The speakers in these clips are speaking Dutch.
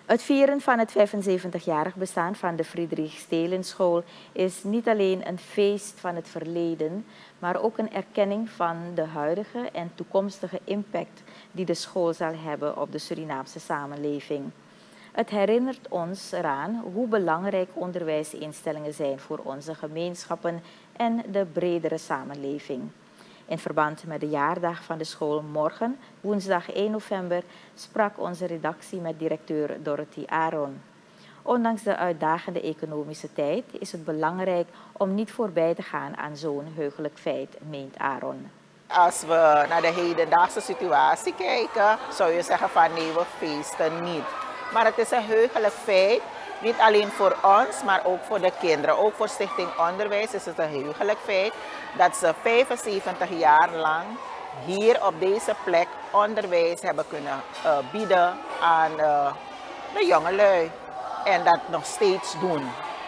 Het vieren van het 75-jarig bestaan van de Friedrich Stelenschool is niet alleen een feest van het verleden, maar ook een erkenning van de huidige en toekomstige impact die de school zal hebben op de Surinaamse samenleving. Het herinnert ons eraan hoe belangrijk onderwijsinstellingen zijn voor onze gemeenschappen en de bredere samenleving. In verband met de jaardag van de school morgen, woensdag 1 november, sprak onze redactie met directeur Dorothy Aaron. Ondanks de uitdagende economische tijd is het belangrijk om niet voorbij te gaan aan zo'n heugelijk feit, meent Aaron. Als we naar de hedendaagse situatie kijken, zou je zeggen van nee, we feesten niet. Maar het is een heugelijk feit, niet alleen voor ons, maar ook voor de kinderen. Ook voor Stichting Onderwijs is het een heugelijk feit dat ze 75 jaar lang hier op deze plek onderwijs hebben kunnen bieden aan de jongelui. En dat nog steeds doen.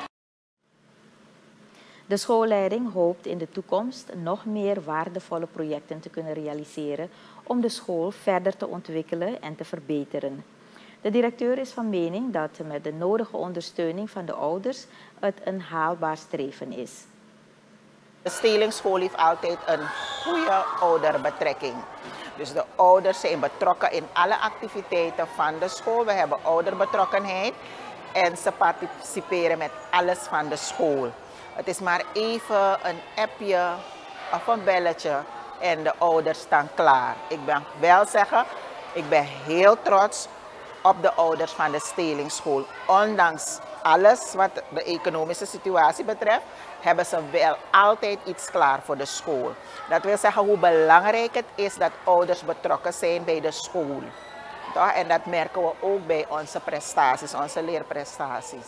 De schoolleiding hoopt in de toekomst nog meer waardevolle projecten te kunnen realiseren om de school verder te ontwikkelen en te verbeteren. De directeur is van mening dat met de nodige ondersteuning van de ouders het een haalbaar streven is. De Stelenschool heeft altijd een goede ouderbetrekking. Dus de ouders zijn betrokken in alle activiteiten van de school. We hebben ouderbetrokkenheid en ze participeren met alles van de school. Het is maar even een appje of een belletje en de ouders staan klaar. Ik ben wel zeggen, ik ben heel trots op de ouders van de Stelenschool. Ondanks alles wat de economische situatie betreft, hebben ze wel altijd iets klaar voor de school. Dat wil zeggen hoe belangrijk het is dat ouders betrokken zijn bij de school. Toch? En dat merken we ook bij onze prestaties, onze leerprestaties.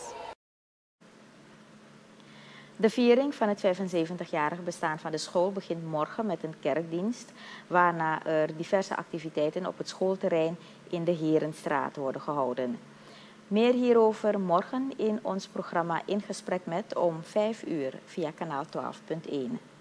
De viering van het 75-jarig bestaan van de school begint morgen met een kerkdienst, waarna er diverse activiteiten op het schoolterrein in de Herenstraat worden gehouden. Meer hierover morgen in ons programma In Gesprek met om 5 uur via kanaal 12.1.